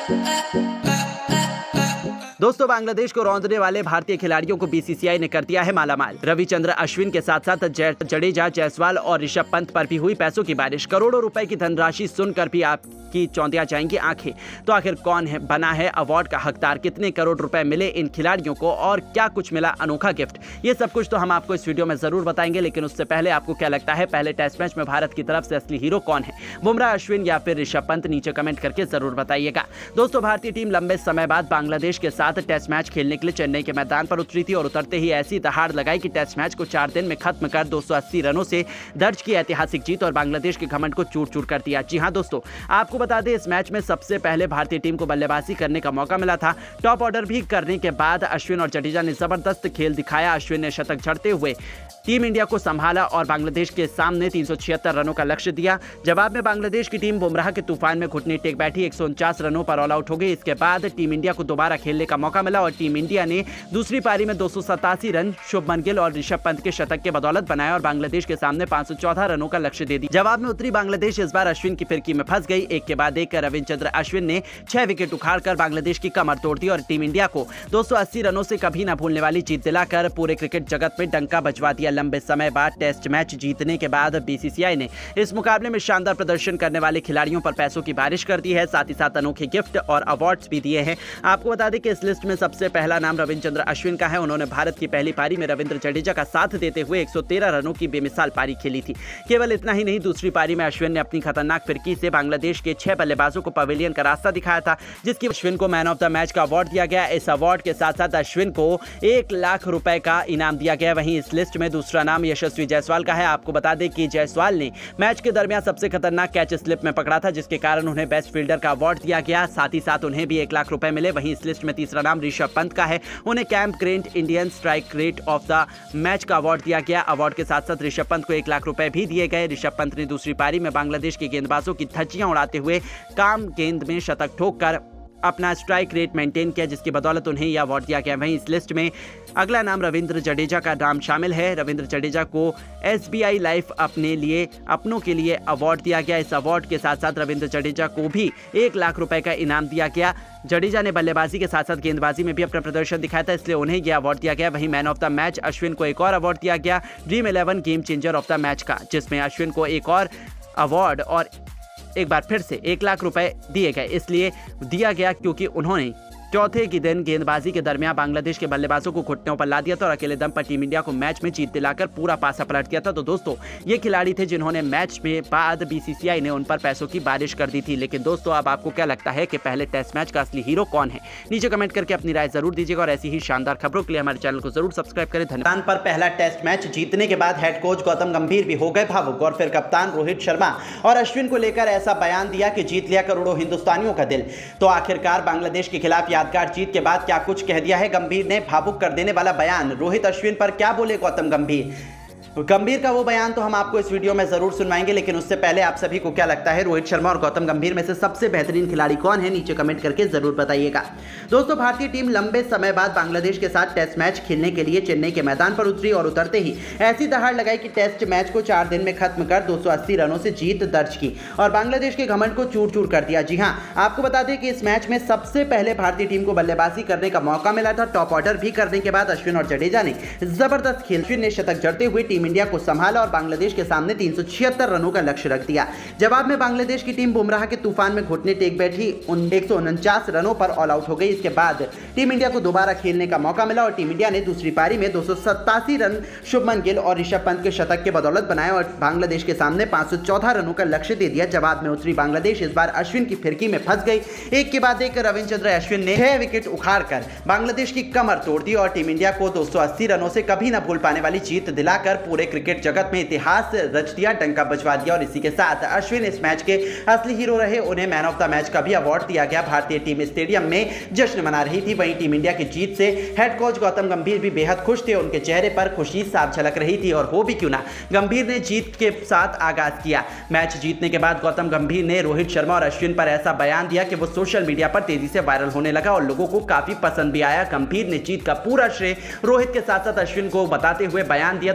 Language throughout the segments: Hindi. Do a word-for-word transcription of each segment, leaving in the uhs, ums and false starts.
दोस्तों, बांग्लादेश को रौंदने वाले भारतीय खिलाड़ियों को बीसीसीआई ने कर दिया है मालामाल। रविचंद्र अश्विन के साथ साथ जडेजा, जायसवाल और ऋषभ पंत पर भी हुई पैसों की बारिश। करोड़ों रुपए की धनराशि सुनकर भी आपकी चौंधिया जाएंगी आंखें। तो आखिर कौन है बना है अवार्ड का हकदार, कितने करोड़ रुपए मिले इन खिलाड़ियों को और क्या कुछ मिला अनोखा गिफ्ट, ये सब कुछ तो हम आपको इस वीडियो में जरूर बताएंगे। लेकिन उससे पहले आपको क्या लगता है, पहले टेस्ट मैच में भारत की तरफ से असली हीरो कौन है, बुमराह, अश्विन या फिर ऋषभ पंत? नीचे कमेंट करके जरूर बताइएगा। दोस्तों, भारतीय टीम लंबे समय बाद बांग्लादेश के साथ टेस्ट मैच खेलने के लिए चेन्नई के मैदान पर उतरी थी और उतरते ही ऐसी दहाड़ लगाई कि टेस्ट मैच को चार दिन में खत्म कर दो सौ अस्सी रनों से दर्ज की ऐतिहासिक जीत और बांग्लादेश के घमंड को चूर चूर कर दिया। जी हां दोस्तों, आपको बता दें इस मैच में सबसे पहले भारतीय टीम को बल्लेबाजी करने का मौका मिला था। टॉप ऑर्डर भी करने के बाद अश्विन और जडेजा ने जबरदस्त खेल दिखाया। अश्विन ने शतक जड़ते हुए टीम इंडिया को संभाला और बांग्लादेश के सामने तीन सौ छिहत्तर रनों का लक्ष्य दिया। जवाब में बांग्लादेश की टीम बुमराह के तूफान में घुटने टेक बैठी, एक सौ उनचास रनों पर ऑल आउट हो गई। इसके बाद टीम इंडिया को दोबारा खेलने का मौका मिला और टीम इंडिया ने दूसरी पारी में दो सौ सतासी रन शुभमन गिल और ऋषभ पंत के शतक के बदौलत बनाया और बांग्लादेश के सामने पांच सौ चौदह रनों का लक्ष्य दे दिया। जवाब में उतरी बांग्लादेश इस बार अश्विन की फिरकी में फंस गई। एक के बाद एक रविचंद्र अश्विन ने छह विकेट उखाड़कर बांग्लादेश की कमर तोड़ दी और टीम इंडिया को दो सौ अस्सी रनों से कभी न भूलने वाली जीत दिलाकर पूरे क्रिकेट जगत में डंका बजवा दिया। लंबे समय बाद टेस्ट मैच जीतने के बाद बीसीसीआई ने इस मुकाबले में शानदार प्रदर्शन करने वाले खिलाड़ियों पर पैसों की बारिश कर दी है, साथ ही साथ अनोखे गिफ्ट और अवार्ड्स भी दिए हैं। आपको बता दें कि इस लिस्ट में सबसे पहला नाम रविचंद्र अश्विन का है। उन्होंने भारत की पहली पारी में रविंद्र जडेजा का साथ देते हुए एक सौ तेरह रनों की बेमिसाल पारी खेली थी। केवल इतना ही नहीं, दूसरी पारी में अश्विन ने अपनी खतरनाक फिरकी से बांग्लादेश के छह बल्लेबाजों को पवेलियन का रास्ता दिखाया था, जिसकी अश्विन को मैन ऑफ द मैच का अवार्ड दिया गया। इस अवार्ड के साथ साथ अश्विन को एक लाख रुपए का इनाम दिया गया। वहीं इस लिस्ट में दूसरा नाम यशस्वी जायसवाल का है। आपको बता दें कि जायसवाल ने मैच के दरमियान सबसे खतरनाक कैच स्लिप में पकड़ा था, जिसके कारण उन्हें बेस्ट फील्डर का अवार्ड दिया गया। साथ ही साथ उन्हें भी एक लाख रुपए मिले। वहीं इस लिस्ट में तीसरा नाम ऋषभ पंत का है। उन्हें camp great Indian strike rate of the match का अवार्ड दिया गया। अवार्ड के साथ साथ ऋषभ पंत को एक लाख रुपए भी दिए गए। ऋषभ पंत ने दूसरी पारी में बांग्लादेश के गेंदबाजों की धज्जियां उड़ाते हुए काम गेंद में शतक ठोककर अपना स्ट्राइक रेट मेंटेन किया, जिसकी बदौलत उन्हें यह अवार्ड दिया गया। वहीं इस लिस्ट में अगला नाम रविंद्र जडेजा का नाम शामिल है। रविंद्र जडेजा को एसबीआई लाइफ अपने लिए अपनों के लिए अवार्ड दिया गया। इस अवार्ड के साथ साथ रविंद्र जडेजा को भी एक लाख रुपए का इनाम दिया गया। जडेजा ने बल्लेबाजी के साथ साथ गेंदबाजी में भी अपना प्रदर्शन दिखाया था, इसलिए उन्हें यह अवार्ड दिया गया। वहीं man of the match Ashwin को एक और अवार्ड दिया गया, dream eleven game changer of the match का, जिसमें अश्विन को एक और अवार्ड और एक बार फिर से एक लाख रुपए दिए गए। इसलिए दिया गया क्योंकि उन्होंने चौथे के दिन गेंदबाजी के दरमियान बांग्लादेश के बल्लेबाजों को घुटनों पर ला दिया था और अकेले दम पर टीम इंडिया को मैच में जीत दिलाकर पूरा पासा पलट दिया था। तो दोस्तों, ये खिलाड़ी थे जिन्होंने मैच में बाद बीसीसीआई ने उन पर पैसों की बारिश कर दी थी। लेकिन दोस्तों, अब आपको क्या लगता है कि पहले टेस्ट मैच का असली हीरो कौन है? नीचे कमेंट करके अपनी राय जरूर दीजिएगा और ऐसी ही शानदार खबरों के लिए हमारे चैनल को जरूर सब्सक्राइब करें। धन्यवाद। पर पहला टेस्ट मैच जीतने के बाद हेड कोच गौतम गंभीर भी हो गए भावुक और फिर कप्तान रोहित शर्मा और अश्विन को लेकर ऐसा बयान दिया कि जीत लिया करोड़ों हिंदुस्तानियों का दिल। तो आखिरकार बांग्लादेश के खिलाफ यादगार जीत के बाद क्या कुछ कह दिया है गंभीर ने? भावुक कर देने वाला बयान। रोहित अश्विन पर क्या बोले गौतम गंभीर? गंभीर का वो बयान तो हम आपको इस वीडियो में जरूर सुनवाएंगे, लेकिन उससे पहले आप सभी को क्या लगता है, रोहित शर्मा और गौतम गंभीर में से सबसे बेहतरीन खिलाड़ी कौन है? नीचे कमेंट करके जरूर बताइएगा। दोस्तों, भारतीय टीम लंबे समय बाद बांग्लादेश के साथ टेस्ट मैच खेलने के लिए चेन्नई के मैदान पर उतरी और उतरते ही ऐसी दहाड़ लगाई कि टेस्ट मैच को चार दिन में खत्म कर दो सौ अस्सी रनों से जीत दर्ज की और बांग्लादेश के घमंड को चूर चूर कर दिया। जी हाँ, आपको बता दें कि इस मैच में सबसे पहले भारतीय टीम को बल्लेबाजी करने का मौका मिला था। टॉप ऑर्डर भी करने के बाद अश्विन और जडेजा ने जबरदस्त खेल। अश्विन ने शतक जड़ते हुए टीम इंडिया को संभाला और बांग्लादेश के सामने तीन सौ छिहत्तर रनों का लक्ष्य रख दिया। जवाब में बांग्लादेश की टीम बुमराह के तूफान में घुटने टेक बैठी, एक सौ उनचास रनों पर ऑल आउट हो गई। इसके बाद टीम इंडिया को दोबारा खेलने का मौका मिला और टीम इंडिया ने दूसरी पारी में दो सौ सतासी रन शुभमन गिल और ऋषभ पंत के शतक के बदौलत बनाया और बांग्लादेश के सामने पांच सौ चौदह रनों का लक्ष्य दे दिया। जवाब में उतरी बांग्लादेश इस बार अश्विन की फिरकी में फंस गई। एक के बाद एक रविचंद्र अश्विन ने छह विकेट उखाड़कर बांग्लादेश की कमर तोड़ दी और टीम इंडिया को दो सौ अस्सी रनों से कभी न भूल पाने वाली जीत दिलाकर पूरे क्रिकेट जगत में इतिहास रच दिया, डंका बजवा दिया। और इसी के साथ अश्विन इस मैच के असली हीरो रहे। उन्हें मैन ऑफ द मैच का भी अवार्ड दिया गया। भारतीय टीम स्टेडियम में जश्न मना रही थी। वहीं टीम इंडिया की जीत से हेड कोच गौतम गंभीर भी बेहद खुश थे। उनके चेहरे पर खुशी साफ झलक रही थी और हो भी क्यों ना, गंभीर ने जीत के साथ आगाज किया। मैच जीतने के बाद गौतम गंभीर ने रोहित शर्मा और अश्विन पर ऐसा बयान दिया कि वो सोशल मीडिया पर तेजी से वायरल होने लगा और लोगों को काफी पसंद भी आया। गंभीर ने जीत का पूरा श्रेय रोहित के साथ साथ अश्विन को बताते हुए बयान दिया। तो चलिए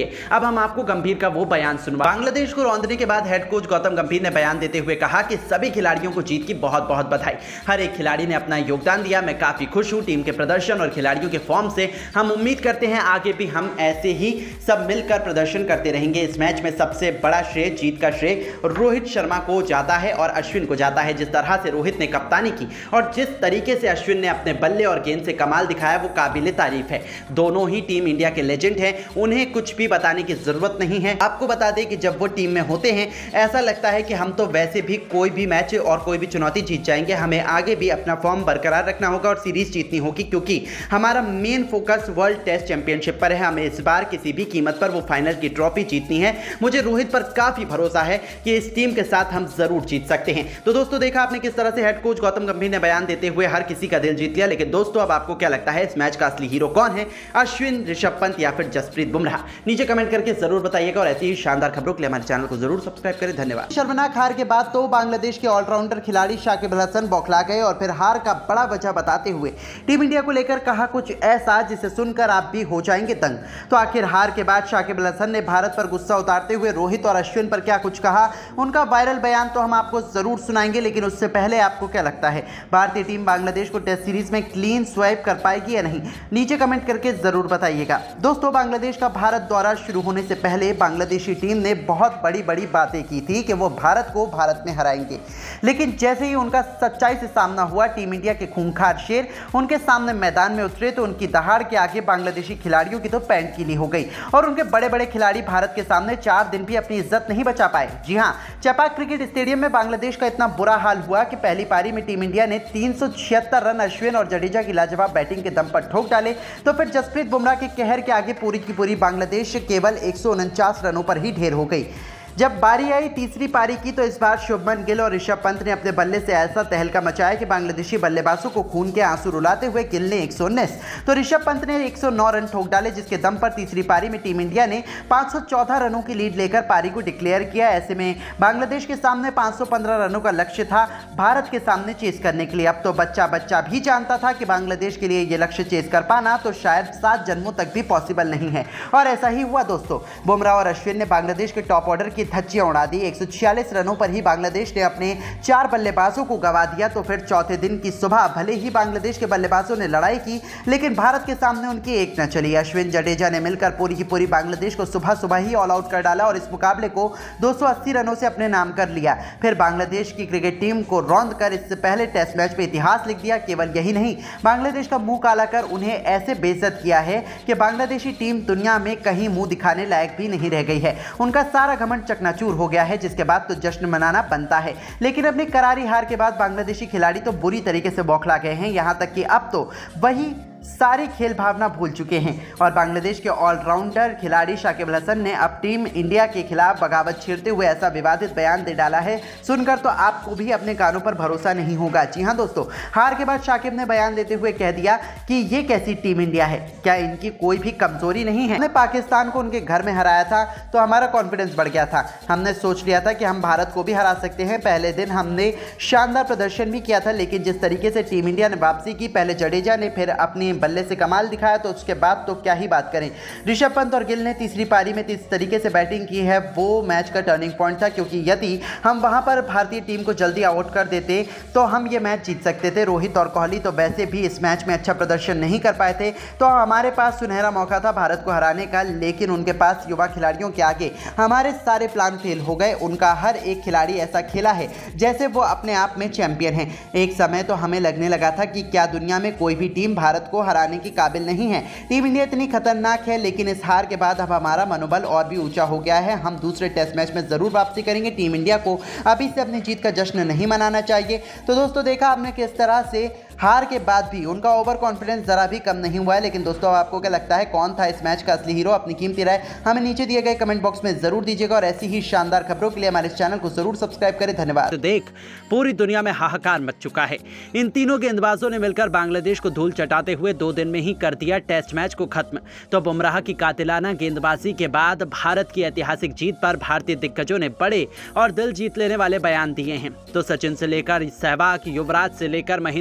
अब हम आपको गंभीर का वो बयान सुनवा। बांग्लादेश को रौंदने के बाद हेड कोच गौतम गंभीर ने बयान देते हुए कहा कि सभी खिलाड़ियों को जीत की बहुत बहुत बधाई। हर एक खिलाड़ी ने अपना योगदान दिया। मैं काफी खुश हूं टीम के प्रदर्शन और खिलाड़ियों के फॉर्म से। हम उम्मीद करते हैं आगे भी हम ऐसे ही सब मिलकर प्रदर्शन करते रहेंगे। इस मैच में सबसे बड़ा श्रेय, जीत का श्रेय रोहित शर्मा को जाता है और अश्विन को जाता है। जिस तरह से रोहित ने कप्तानी की और जिस तरीके से अश्विन ने अपने बल्ले और गेंद से कमाल दिखाया वो काबिले तारीफ है। दोनों ही टीम इंडिया के लेजेंड हैं, उन्हें कुछ भी बताने की जरूरत नहीं है। आपको बता दें कि जब वो टीम में होते हैं ऐसा लगता है कि हम तो वैसे भी कोई भी मैच और कोई भी चुनौती जीत जाएंगे। हमें आगे भी अपना फॉर्म बरकरार रखना होगा और सीरीज जीतनी होगी, क्योंकि हमारा main focus world test championship पर है। हमें इस बार किसी भी कीमत पर वो फाइनल की ट्रॉफी जीतनी है। मुझे रोहित पर काफी भरोसा है कि इस टीम के साथ हम जरूर जीत सकते हैं। तो दोस्तों, देखा आपने किस तरह से हेड कोच गौतम गंभीर ने बयान देते हुए हर किसी का दिल जीत लिया। लेकिन दोस्तों, अब आपको क्या लगता है इस मैच का असली हीरो कौन है, अश्विन, ऋषभ पंत या फिर जसप्रीत बुमराह? नीचे कमेंट करके जरूर बताइएगा और ऐसी ही शानदार खबरों के लिए हमारे चैनल को जरूर सब्सक्राइब करें। धन्यवाद। शर्मनाक हार के बाद तो बांग्लादेश के ऑलराउंडर खिलाड़ी शाकिब अल हसन बौखला गए और फिर हार का बड़ा वजह बताते हुए टीम इंडिया को लेकर कहा कुछ ऐसा जिसे सुनकर आप भी हो जाएंगे दंग। तो आखिर हार के बाद शाकिब अल हसन ने भारत पर गुस्सा उतारते हुए रोहित और अश्विन पर क्या कुछ कहा, उनका वायरल बयान तो हम आपको जरूर सुनाएंगे। लेकिन उससे पहले आपको क्या लगता है, भारतीय टीम बांग्लादेश को टेस्ट सीरीज में क्लीन स्वाइप कर पाएगी या नहीं? नीचे कमेंट करके जरूर बताइएगा। दोस्तों, बांग्लादेश का भारत दौरा शुरू होने से पहले बांग्लादेशी टीम ने बहुत बड़ी बड़ी बातें की थी कि वो भारत को भारत में हराएंगे। लेकिन जैसे ही उनका सच्चाई से सामना हुआ, टीम इंडिया के खूंखार शेर उनके सामने मैदान में उतरे तो उनकी दहाड़ के आगे बांग्लादेशी खिलाड़ियों की तो पैंट गीली हो गई और उनके बड़े बड़े खिलाड़ी भारत के सामने चार दिन भी अपनी इज्जत नहीं बचा पाए। जी हां, चपाक क्रिकेट स्टेडियम में बांग्लादेश का इतना बुरा हाल हुआ कि पहली पारी में टीम इंडिया ने तीन सौ छिहत्तर रन अश्विन और जडेजा की लाजवाब बैटिंग के दम पर ठोक डाले। तो फिर जसप्रीत बुमराह के कहर के आगे पूरी की पूरी बांग्लादेश केवल एक सौ उनचास रनों पर ही ढेर हो गई। जब बारी आई तीसरी पारी की तो इस बार शुभमन गिल और ऋषभ पंत ने अपने बल्ले से ऐसा तहलका मचाया कि बांग्लादेशी बल्लेबाजों को खून के आंसू रुलाते हुए गिल ने एक सौ उन्नीस तो ऋषभ पंत ने एक सौ नौ रन ठोक डाले, जिसके दम पर तीसरी पारी में टीम इंडिया ने पाँच सौ चौदह रनों की लीड लेकर पारी को डिक्लेयर किया। ऐसे में बांग्लादेश के सामने पाँच सौ पंद्रह रनों का लक्ष्य था भारत के सामने चेस करने के लिए। अब तो बच्चा बच्चा भी जानता था कि बांग्लादेश के लिए यह लक्ष्य चेस कर पाना तो शायद सात जन्मों तक भी पॉसिबल नहीं है, और ऐसा ही हुआ। दोस्तों, बुमराह और अश्विन ने बांग्लादेश के टॉप ऑर्डर की धज्जियां उड़ा दी। एक सौ छियालीस रनों पर ही बांग्लादेश ने अपने चार बल्लेबाजों को गंवा दिया। तो फिर चौथे दिन की सुबह भले ही बांग्लादेश के बल्लेबाजों ने लड़ाई की, लेकिन भारत के सामने उनकी एक न चली। अश्विन, जडेजा ने मिलकर पूरी की पूरी बांग्लादेश को सुबह सुबह ही ऑल आउट कर डाला और इस मुकाबले को दो सौ अस्सी रनों से अपने नाम कर लिया। फिर बांग्लादेश की क्रिकेट टीम को रौंद कर इससे पहले टेस्ट मैच में इतिहास लिख दिया। केवल यही नहीं, बांग्लादेश का मुंह काला कर उन्हें ऐसे बेइज्जत किया है कि बांग्लादेशी टीम दुनिया में कहीं मुंह दिखाने लायक भी नहीं रह गई है। उनका सारा घमंड चकनाचूर हो गया है, जिसके बाद तो जश्न मनाना बनता है। लेकिन अपनी करारी हार के बाद बांग्लादेशी खिलाड़ी तो बुरी तरीके से बौखला गए हैं। यहां तक कि अब तो वही सारी खेल भावना भूल चुके हैं और बांग्लादेश के ऑलराउंडर खिलाड़ी शाकिब अल हसन ने अब टीम इंडिया के खिलाफ बगावत छेड़ते हुए ऐसा विवादित बयान दे डाला है, सुनकर तो आपको भी अपने कानों पर भरोसा नहीं होगा। जी हां दोस्तों, हार के बाद शाकिब ने बयान देते हुए कह दिया कि ये कैसी टीम इंडिया है, क्या इनकी कोई भी कमजोरी नहीं है? हमने पाकिस्तान को उनके घर में हराया था तो हमारा कॉन्फिडेंस बढ़ गया था। हमने सोच लिया था कि हम भारत को भी हरा सकते हैं। पहले दिन हमने शानदार प्रदर्शन भी किया था, लेकिन जिस तरीके से टीम इंडिया ने वापसी की, पहले जडेजा ने फिर अपनी बल्ले से कमाल दिखाया तो उसके बाद तो क्या ही बात करें। ऋषभ पंत और गिल ने तीसरी पारी में जिस तरीके से बैटिंग की है वो मैच का टर्निंग पॉइंट था, क्योंकि यदि हम वहां पर भारतीय टीम को जल्दी आउट कर देते तो हम ये मैच जीत सकते थे। रोहित और कोहली तो वैसे भी इस मैच में अच्छा प्रदर्शन नहीं कर पाए थे, तो हमारे पास सुनहरा मौका था भारत को हराने का, लेकिन उनके पास युवा खिलाड़ियों के आगे हमारे सारे प्लान फेल हो गए। उनका हर एक खिलाड़ी ऐसा खेला है जैसे वो अपने आप में चैंपियन है। एक समय तो हमें लगने लगा था कि क्या दुनिया में कोई भी टीम भारत को हराने की काबिल नहीं है। टीम इंडिया इतनी खतरनाक है, लेकिन इस हार के बाद अब हमारा मनोबल और भी ऊंचा हो गया है। हम दूसरे टेस्ट मैच में जरूर वापसी करेंगे। टीम इंडिया को अभी से अपनी जीत का जश्न नहीं मनाना चाहिए। तो दोस्तों, देखा आपने किस तरह से हार के बाद भी उनका ओवर कॉन्फिडेंस जरा भी कम नहीं हुआ है। लेकिन दोस्तों, आपको क्या लगता है कौन था इस मैच का असली हीरो? अपनी कीमती राय हमें नीचे दिए गए कमेंट बॉक्स में जरूर दीजिएगा और ऐसी ही शानदार खबरों के लिए हमारे चैनल को जरूर सब्सक्राइब करें। धन्यवाद। तो देख, पूरी दुनिया में हाहाकार मच चुका है। इन तीनों गेंदबाजों ने मिलकर बांग्लादेश को धूल चटाते हुए दो दिन में ही कर दिया टेस्ट मैच को खत्म। तो बुमराह की कातिलाना गेंदबाजी के बाद भारत की ऐतिहासिक जीत पर भारतीय दिग्गजों ने बड़े और दिल जीत लेने वाले बयान दिए हैं। तो सचिन से लेकर सहवाग, युवराज से लेकर महेंद्र सिंह धोनी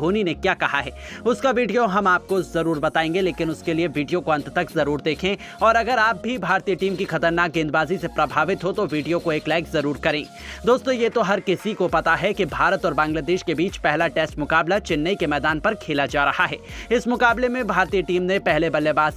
धोनी ने क्या कहा है उसका वीडियो हम आपको जरूर बताएंगे, लेकिन उसके लिए वीडियो को अंत तक जरूर देखें। और अगर आप भी भारतीय टीम की खतरनाक गेंदबाजी से प्रभावित हो तो वीडियो को एक लाइक जरूर करें। दोस्तों, ये तो हर किसी को पता है कि भारत और बांग्लादेश के बीच पहला टेस्ट मुकाबला चेन्नई के मैदान पर खेला जा रहा है। इस मुकाबले में भारतीय टीम ने पहले बल्लेबाज